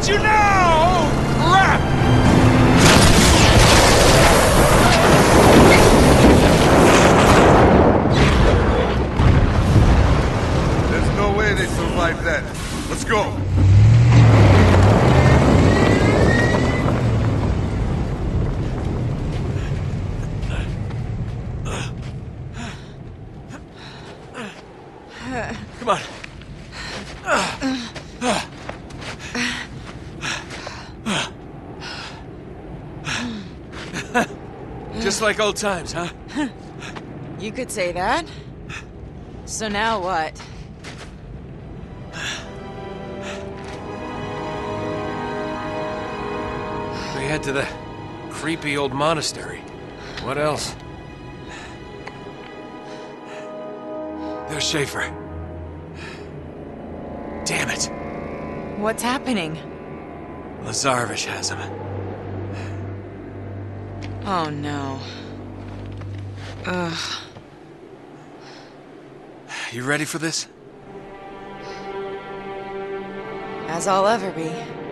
got you now! Oh, crap! There's no way they survived that. Let's go. Come on. Just like old times, huh? You could say that. So now what? We head to the creepy old monastery. What else? There's Schaefer. Damn it. What's happening? Lazarevich has him. Oh no. Ugh. You ready for this? As I'll ever be.